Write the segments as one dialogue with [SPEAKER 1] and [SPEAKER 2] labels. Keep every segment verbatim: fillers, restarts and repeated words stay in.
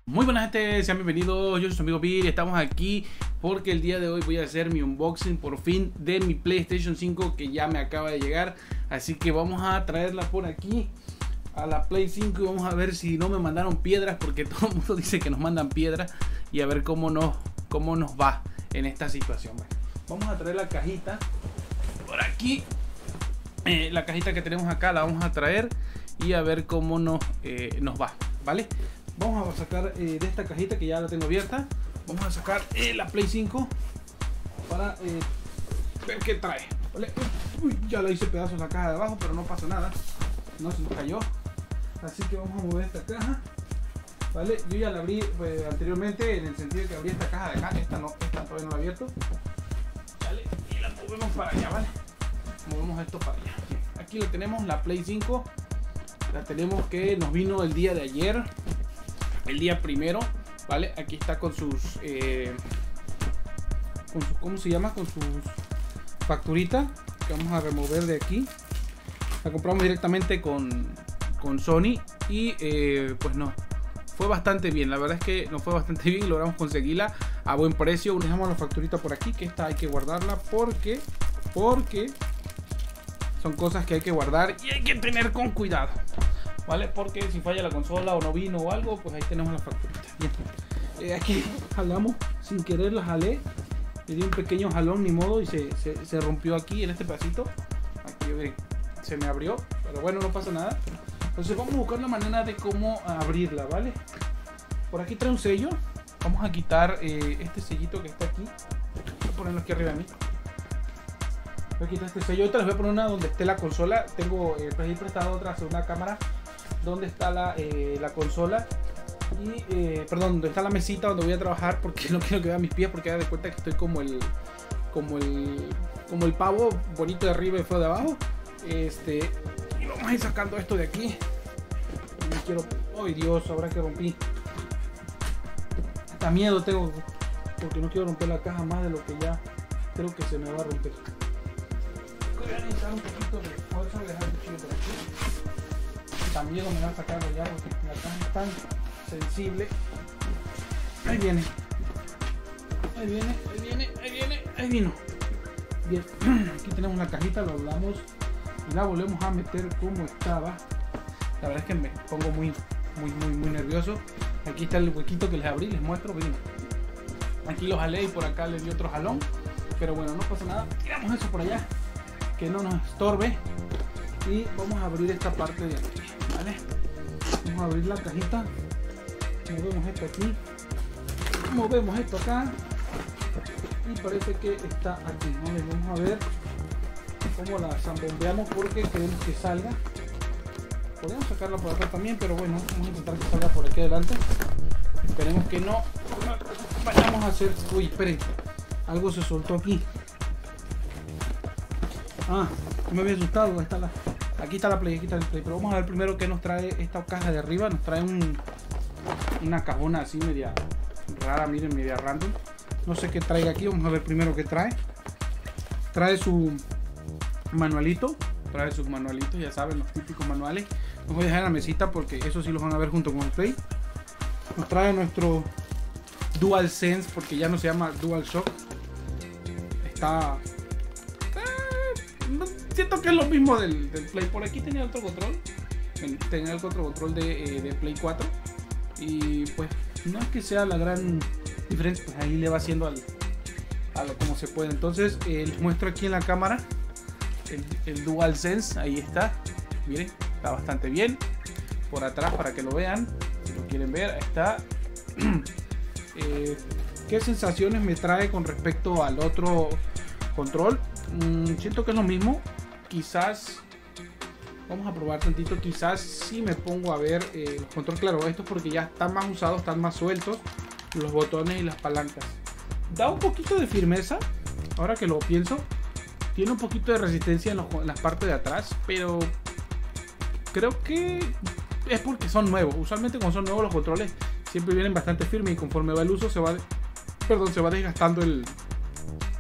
[SPEAKER 1] Muy buenas gente, sean bienvenidos, yo soy su amigo Bill y estamos aquí porque el día de hoy voy a hacer mi unboxing por fin de mi PlayStation cinco que ya me acaba de llegar. Así que vamos a traerla por aquí a la Play cinco y vamos a ver si no me mandaron piedras, porque todo el mundo dice que nos mandan piedras, y a ver cómo nos, cómo nos va en esta situación. Bueno, vamos a traer la cajita por aquí, eh, la cajita que tenemos acá la vamos a traer y a ver cómo nos, eh, nos va, ¿vale? Vamos a sacar eh, de esta cajita que ya la tengo abierta. Vamos a sacar eh, la Play cinco para eh, ver qué trae, ¿vale? Uy, ya la hice pedazos la caja de abajo, pero no pasa nada, no se nos cayó. Así que vamos a mover esta caja, ¿vale? Yo ya la abrí pues, anteriormente, en el sentido de que abrí esta caja de acá. Esta no, esta todavía no la he abierto, ¿vale? Y la movemos para allá, ¿vale? Movemos esto para allá. Aquí la tenemos, la Play cinco. La tenemos que nos vino el día de ayer, el día primero, ¿vale? Aquí está con sus, eh, con sus, ¿cómo se llama? Con sus facturitas que vamos a remover de aquí. La compramos directamente con, con Sony y eh, pues no, fue bastante bien. La verdad es que nos fue bastante bien y logramos conseguirla a buen precio. Dejamos la facturita por aquí, que esta hay que guardarla porque, porque son cosas que hay que guardar y hay que tener con cuidado, ¿vale? Porque si falla la consola o no vino o algo, pues ahí tenemos la facturita. Bien. Eh, aquí jalamos, sin querer la jalé, le di un pequeño jalón, ni modo, y se, se, se rompió aquí en este pedacito. Aquí ve, se me abrió, pero bueno, no pasa nada. Entonces vamos a buscar la manera de cómo abrirla, ¿vale? Por aquí trae un sello. Vamos a quitar eh, este sellito que está aquí. Voy a ponerlo aquí arriba de mí. Voy a quitar este sello. Ahorita les voy a poner una donde esté la consola. Tengo eh, prestado otra segunda cámara donde está la, eh, la consola y eh, perdón, donde está la mesita donde voy a trabajar, porque no quiero que vean mis pies, porque hagan de cuenta que estoy como el como el como el pavo, bonito de arriba y feo de abajo. Este, y vamos a ir sacando esto de aquí. No quiero, ay Dios, ahora que rompí, hasta miedo tengo, porque no quiero romper la caja más de lo que ya creo que se me va a romper. Voy a necesitar un poquito de fuerza. Voy a dejar el cuchillo por aquí. También me va a sacarlo ya porque la caja es tan sensible. Ahí viene, ahí viene, ahí viene, ahí viene, ahí vino. Bien, aquí tenemos la cajita, lo hablamos y la volvemos a meter como estaba. La verdad es que me pongo muy, muy, muy, muy nervioso. Aquí está el huequito que les abrí, les muestro. Bien. Aquí lo jalé y por acá le di otro jalón, pero bueno, no pasa nada. Tiramos eso por allá, que no nos estorbe, y vamos a abrir esta parte de aquí, ¿vale? Vamos a abrir la cajita, movemos esto aquí, movemos esto acá y parece que está aquí, ¿vale? Vamos a ver cómo la zambombeamos porque queremos que salga. Podemos sacarla por acá también, pero bueno, vamos a intentar que salga por aquí adelante. Esperemos que no vayamos a hacer... Uy, esperen, algo se soltó aquí. Ah, me había asustado. Está la... Aquí está la Play, aquí está el Play. Pero vamos a ver primero qué nos trae esta caja de arriba. Nos trae un... una cajona así media rara, miren, media random. No sé qué traiga aquí, vamos a ver primero qué trae. Trae su manualito. Trae sus manualitos, ya saben, los típicos manuales. Los voy a dejar en la mesita porque eso sí los van a ver junto con el Play. Nos trae nuestro DualSense, porque ya no se llama DualShock. Está... siento que es lo mismo del, del Play. Por aquí tenía otro control, tenía el otro control de, eh, de Play cuatro, y pues no es que sea la gran diferencia, pues ahí le va haciendo al, a lo como se puede. Entonces eh, les muestro aquí en la cámara el, el DualSense, ahí está, miren, está bastante bien. Por atrás para que lo vean, si lo quieren ver, ahí está. eh, ¿Qué sensaciones me trae con respecto al otro control? Mm, siento que es lo mismo. Quizás vamos a probar tantito. Quizás si me pongo a ver eh, los controles, claro, esto es porque ya están más usados, están más sueltos los botones y las palancas. Da un poquito de firmeza, ahora que lo pienso. Tiene un poquito de resistencia en, los, en las partes de atrás, pero creo que es porque son nuevos. Usualmente cuando son nuevos los controles siempre vienen bastante firmes, y conforme va el uso se va, perdón, se va desgastando el,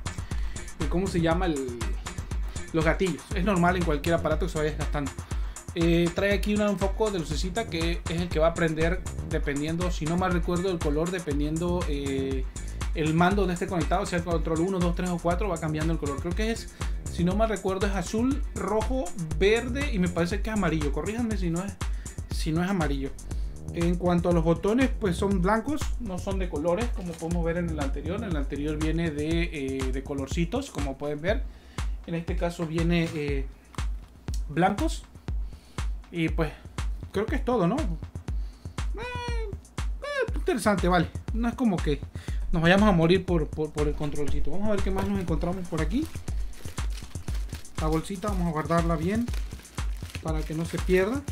[SPEAKER 1] el ¿cómo se llama? El, los gatillos. Es normal en cualquier aparato que se vaya desgastando. Eh, trae aquí una, un foco de lucecita que es el que va a prender dependiendo, si no mal recuerdo, el color dependiendo eh, el mando donde esté conectado, sea el control uno, dos, tres o cuatro, va cambiando el color. Creo que es, si no mal recuerdo, es azul, rojo, verde y me parece que es amarillo. Corríjanme si no es, si no es amarillo. En cuanto a los botones, pues son blancos, no son de colores como podemos ver en el anterior. En el anterior viene de, eh, de colorcitos, como pueden ver. En este caso viene eh, blancos. Y pues creo que es todo, ¿no? Eh, eh, interesante, vale. No es como que nos vayamos a morir por, por, por el controlcito. Vamos a ver qué más nos encontramos por aquí. La bolsita vamos a guardarla bien para que no se pierda.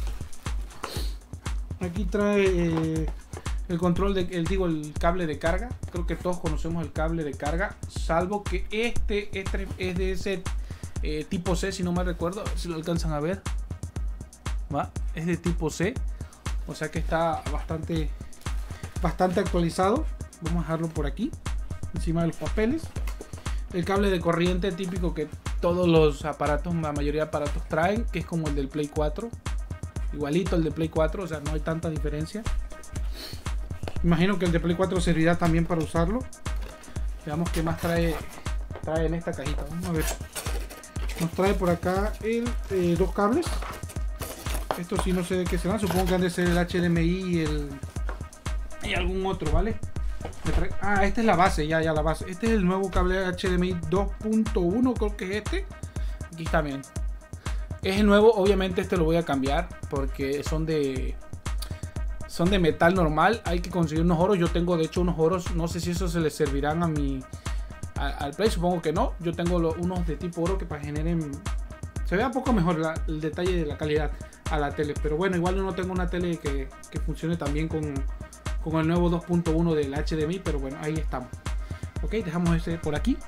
[SPEAKER 1] Aquí trae eh, el control de, el, digo, el cable de carga. Creo que todos conocemos el cable de carga, salvo que este, este es de ese eh, tipo C, si no me recuerdo, a ver si lo alcanzan a ver. ¿Va? Es de tipo C, o sea que está bastante bastante actualizado. Vamos a dejarlo por aquí encima de los papeles. El cable de corriente típico que todos los aparatos, la mayoría de aparatos traen, que es como el del Play cuatro, igualito el de Play cuatro, o sea no hay tanta diferencia. Imagino que el de Play cuatro servirá también para usarlo. Veamos qué más trae trae en esta cajita. Vamos a ver. Nos trae por acá el, eh, dos cables. Esto sí no sé de qué será, supongo que han de ser el H D M I y el y algún otro, ¿vale? Ah, esta es la base, ya, ya la base. Este es el nuevo cable H D M I dos punto uno, creo que es este. Aquí está bien. Es el nuevo, obviamente este lo voy a cambiar porque son de son de metal normal. Hay que conseguir unos oros. Yo tengo de hecho unos oros, no sé si esos se les servirán a mi a, al Play, supongo que no. Yo tengo lo, unos de tipo oro que para generen se vea un poco mejor la, el detalle de la calidad a la tele, pero bueno, igual yo no tengo una tele que, que funcione también con, con el nuevo dos punto uno del H D M I, pero bueno, ahí estamos. Ok, dejamos ese por aquí.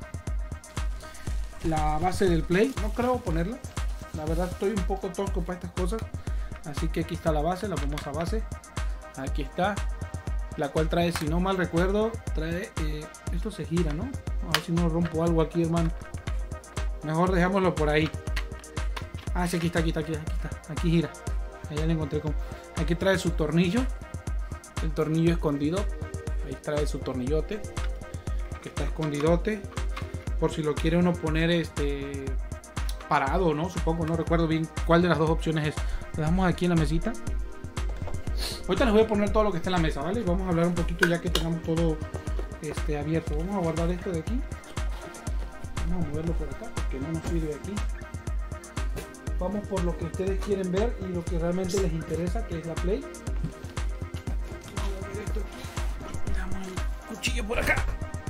[SPEAKER 1] La base del Play, no creo ponerla, la verdad estoy un poco tosco para estas cosas, así que aquí está la base, la famosa base, aquí está, la cual trae, si no mal recuerdo, trae, eh, esto se gira, ¿no? A ver si no rompo algo aquí, hermano, mejor dejámoslo por ahí. Ah, sí, aquí está, aquí está, aquí está, aquí está. Aquí gira. Allá le encontré como. Aquí trae su tornillo. El tornillo escondido. Ahí trae su tornillote. Que está escondidote. Por si lo quiere uno poner este parado, ¿no? Supongo, no recuerdo bien cuál de las dos opciones es. Le damos aquí en la mesita. Ahorita les voy a poner todo lo que está en la mesa, ¿vale? Vamos a hablar un poquito ya que tengamos todo este, abierto. Vamos a guardar esto de aquí. Vamos a moverlo por acá porque no nos sirve aquí. Vamos por lo que ustedes quieren ver y lo que realmente les interesa, que es la Play. Damos el cuchillo por acá.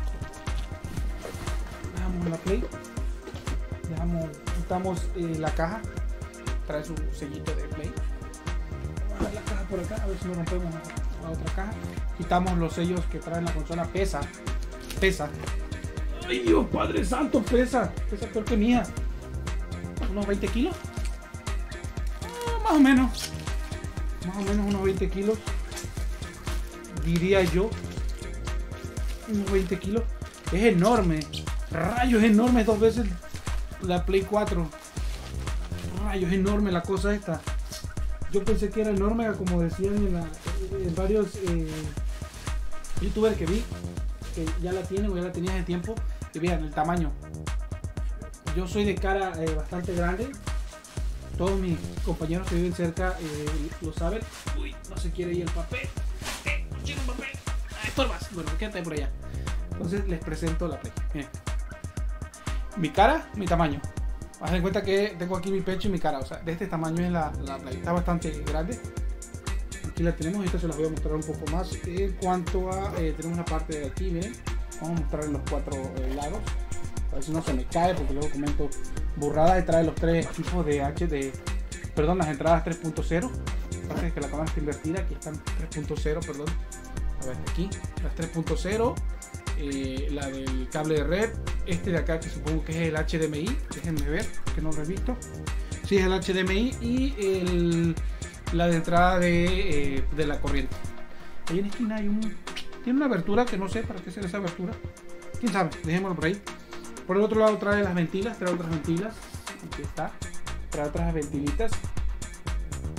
[SPEAKER 1] Dejamos la Play. Dejamos, quitamos eh, la caja. Trae su sellito de Play. Vamos a ver la caja por acá, a ver si no rompemos la, la otra caja. Quitamos los sellos que traen la consola. Pesa. Pesa. ¡Ay, Dios Padre Santo! Pesa. Pesa peor que mía. ¿Unos veinte kilos? Más o menos, más o menos unos veinte kilos, diría yo, unos veinte kilos, es enorme, rayos, es enorme, dos veces la Play cuatro, rayos, es enorme la cosa esta. Yo pensé que era enorme, como decían en, la, en varios eh, youtubers que vi, que ya la tienen o ya la tenían hace tiempo, y vean el tamaño. Yo soy de cara eh, bastante grande. Todos mis compañeros que viven cerca eh, lo saben. Uy, no se quiere ir el papel. Eh, chico, papel. Ah, estorbas. Bueno, quédate por allá. Entonces les presento la Play. Miren. Mi cara, mi tamaño. Haz en cuenta que tengo aquí mi pecho y mi cara. O sea, de este tamaño es la, la Play. Está bastante grande. Aquí la tenemos. Esta se las voy a mostrar un poco más. En cuanto a. Eh, tenemos una parte de aquí, miren. Vamos a mostrar los cuatro eh, lados. A ver si no se me cae porque luego comento burradas. Y trae los tres tipos de H D, perdón, las entradas tres punto cero. Parece que la cámara está invertida. Aquí están tres punto cero, perdón. A ver, aquí las tres punto cero, eh, la del cable de red, este de acá que supongo que es el H D M I. Déjenme ver que no lo he visto. Sí, es el H D M I y el, la de entrada de, eh, de la corriente. Ahí en la esquina hay un, tiene una abertura que no sé para qué será esa abertura. Quién sabe, dejémoslo por ahí. Por el otro lado trae las ventilas, trae otras ventilas. Aquí está. Trae otras ventilitas.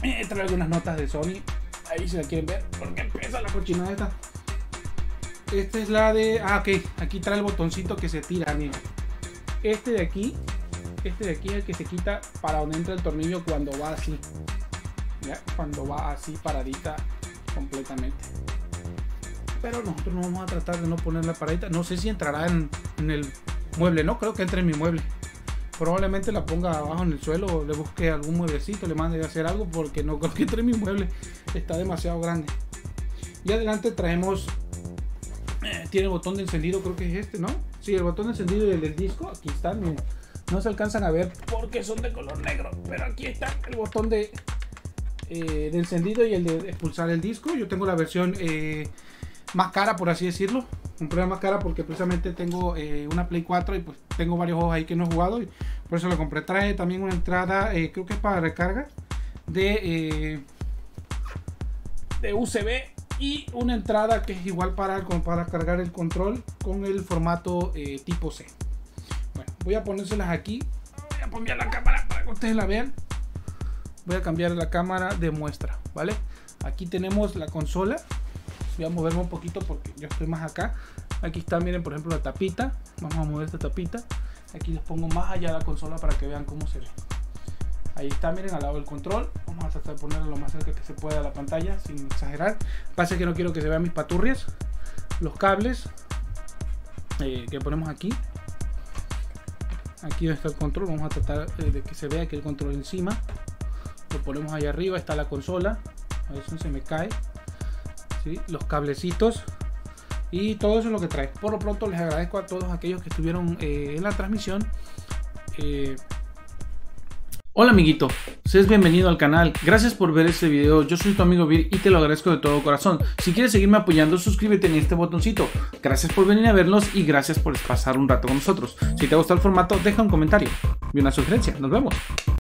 [SPEAKER 1] Eh, trae algunas notas de Sony. Ahí si la quieren ver, porque pesa la cochinada esta. Esta es la de... Ah, ok. Aquí trae el botoncito que se tira, miren. Este de aquí, este de aquí es el que se quita para donde entra el tornillo cuando va así. ¿Ya? Cuando va así paradita completamente. Pero nosotros no vamos a tratar de no poner la paradita. No sé si entrará en, en el mueble. No creo que entre en mi mueble. Probablemente la ponga abajo en el suelo, le busque algún mueblecito, le mande a hacer algo, porque no creo que entre en mi mueble. Está demasiado grande. Y adelante traemos... Eh, tiene el botón de encendido, creo que es este, ¿no? Sí, el botón de encendido y el del disco. Aquí están, miren. No se alcanzan a ver porque son de color negro. Pero aquí está el botón de, eh, de encendido y el de expulsar el disco. Yo tengo la versión... Eh, más cara, por así decirlo. Compré más cara porque precisamente tengo eh, una Play cuatro y pues tengo varios juegos ahí que no he jugado y por eso lo compré. Trae también una entrada, eh, creo que es para recarga de, eh, de U S B y una entrada que es igual para, para cargar el control con el formato eh, tipo C. Bueno, voy a ponérselas aquí. Voy a cambiar la cámara para que ustedes la vean. Voy a cambiar la cámara de muestra, ¿vale? Aquí tenemos la consola. Voy a moverme un poquito porque yo estoy más acá. Aquí está, miren, por ejemplo, la tapita. Vamos a mover esta tapita. Aquí les pongo más allá la consola para que vean cómo se ve. Ahí está, miren, al lado del control. Vamos a tratar de ponerlo lo más cerca que se pueda a la pantalla, sin exagerar. Pasa que no quiero que se vean mis paturrias. Los cables eh, que ponemos aquí. Aquí está el control. Vamos a tratar eh, de que se vea que el control encima. Lo ponemos ahí arriba. Está la consola. A ver si no se me cae. ¿Sí? Los cablecitos y todo eso es lo que trae. Por lo pronto les agradezco a todos aquellos que estuvieron eh, en la transmisión. eh... Hola amiguito, seas bienvenido al canal. Gracias por ver este video. Yo soy tu amigo Vir y te lo agradezco de todo corazón. Si quieres seguirme apoyando, suscríbete en este botoncito. Gracias por venir a vernos y gracias por pasar un rato con nosotros. Si te gusta el formato, deja un comentario y una sugerencia. Nos vemos.